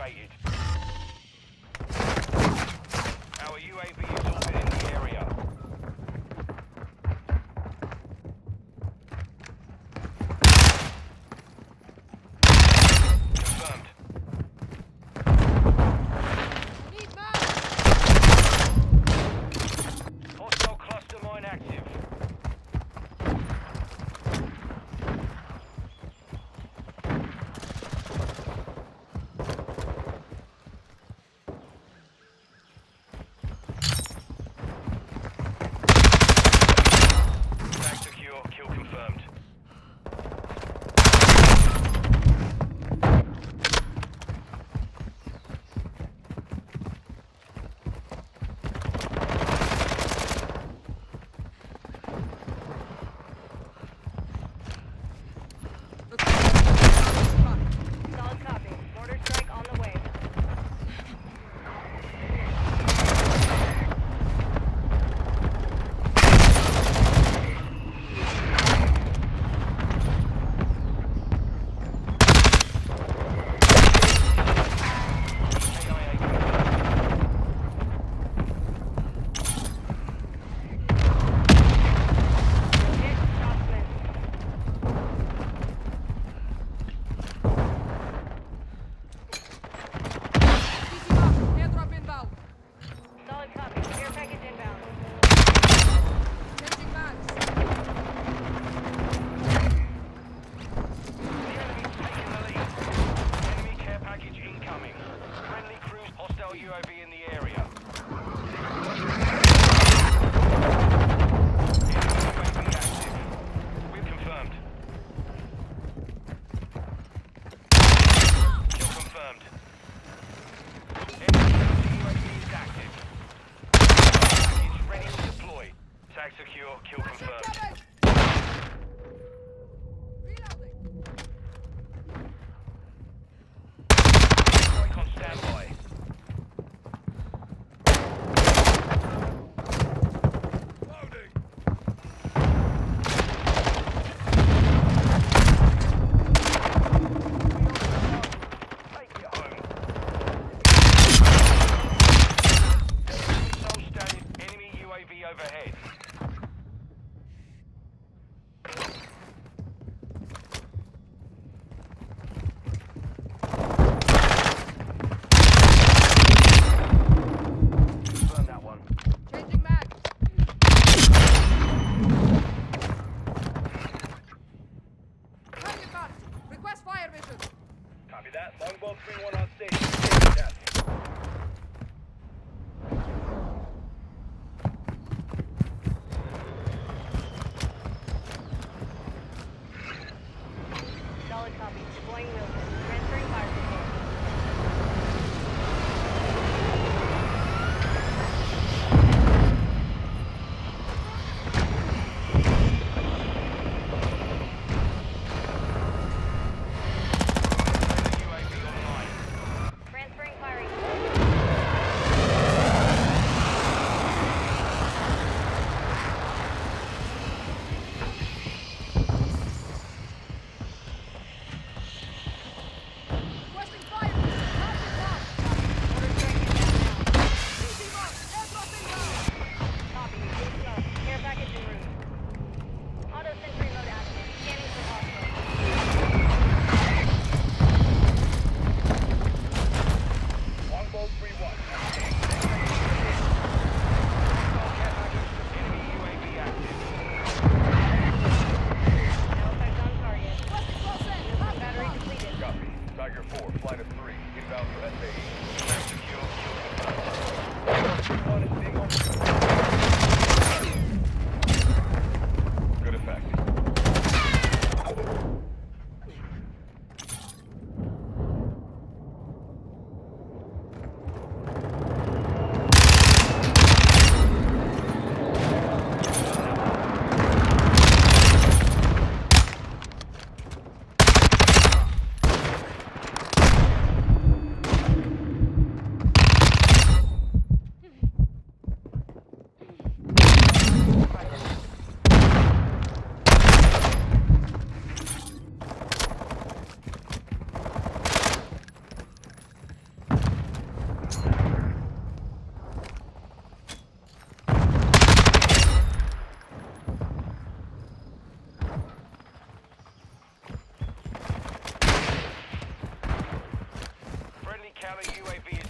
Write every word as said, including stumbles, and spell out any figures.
located. Our U A V is orbiting the area. Confirmed. Hostile cluster mine active. U A V in the area. U A V active. We've confirmed. Kill confirmed. U A V is active. Package ready to deploy. Tag secure. Kill confirmed. Strike on standby. Overhead. Confirm that one. Changing mag. Target marked. Request fire mission. Copy that. Longbow three one on station. Yes. Solid copy. Deploying Wilson. Transferring fire control. U A V online. Transferring firing. Requesting fire. Target marked. Order strike inbound. Easy mark. Airdrop inbound. Copy. Stay slow. Care package en route. Auto sentry mode active. Scanning for hostiles. Longbow three one. Enemy U A V active. No effect on target. Requesting close in. Wilson Target battery marked. depleted. Copy. Tiger four, flight of three. Inbound for S A E. Tag secure. Kill confirmed. One is being on. Good effect. Incoming U A V is